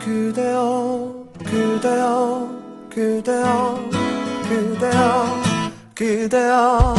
그대여 그대여 그대여 그대여 그대여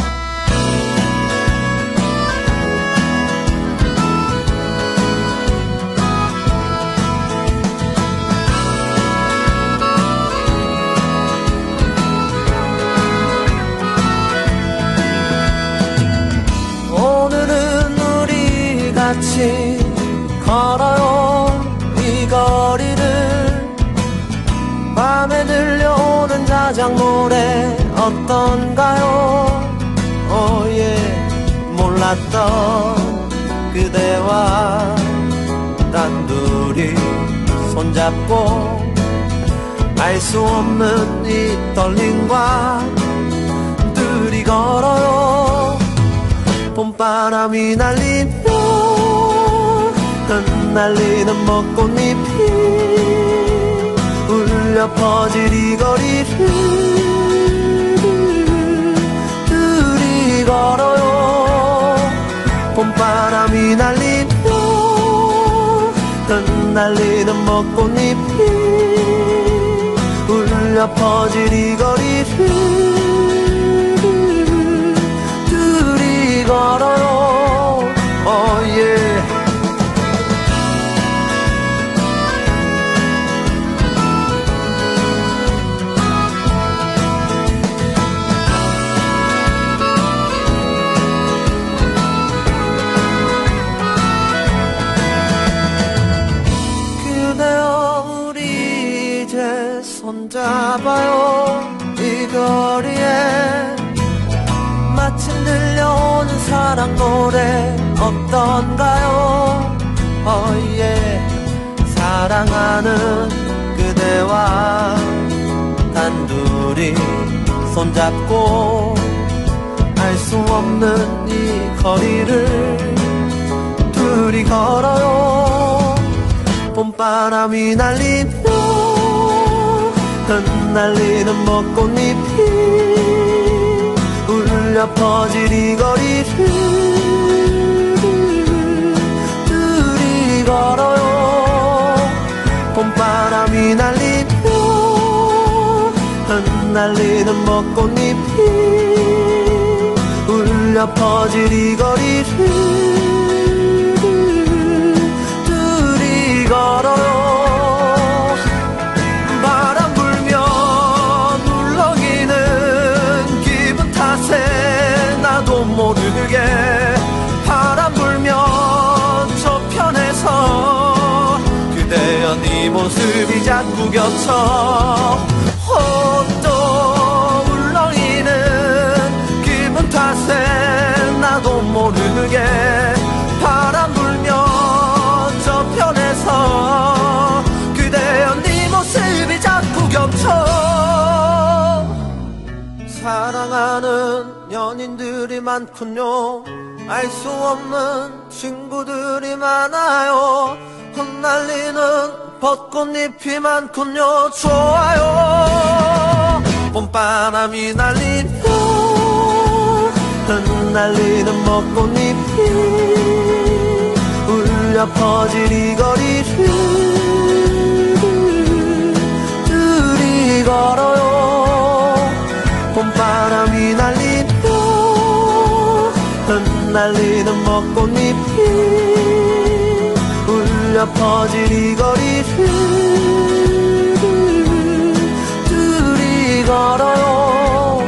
오늘은 우리 같이 걸어요 이 거리를 밤에 들려오는 자작 노래 어떤가요 몰랐던 그대와 단둘이 손잡고 알 수 없는 이 떨림과 둘이 걸어요 봄바람이 날리며 흩날리는 벚꽃잎이 울려 퍼질 이 거리를 둘이 걸어요 봄바람이 날리며 흩날리는 벚꽃잎이 울려 퍼질 이 거리를 둘이 걸어요 그대여 우리 이제 손잡아요 이 거리에 마침 들려오는 사랑 노래 어떤가요 사랑하는 그대와 단둘이 손잡고 알 수 없는 이 거리를 둘이 걸어요 봄바람이 날리며 흩날리는 벚꽃잎이 울려 퍼질 이 거리를 둘이 걸어요 봄바람이 날리며 흩날리는 벚꽃잎이 울려 퍼질 이 거리를 둘이 걸어요 바람 불면 울렁이는 기분 탓에 나도 모르게 바람 불면 저편에서 그대여 네 모습이 자꾸 겹쳐 또 울렁이는 기분 탓에 나도 모르게 바람 불면 저편에서 그대여 네 모습이 자꾸 겹쳐 사랑하는 연인들이 많군요 알 수 없는 친구들이 많아요 흩날리는 벚꽃잎이 많군요 좋아요 봄바람이 날리며 흩날리는 벚꽃잎이 울려 퍼질 이 거리를 둘이 걸어요 봄바람이 날리며 흩날리는 벚꽃잎이 울려 퍼질 이 거리를 둘이 걸어요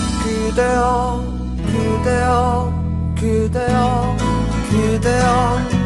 그대여 그대여 그대여 그대여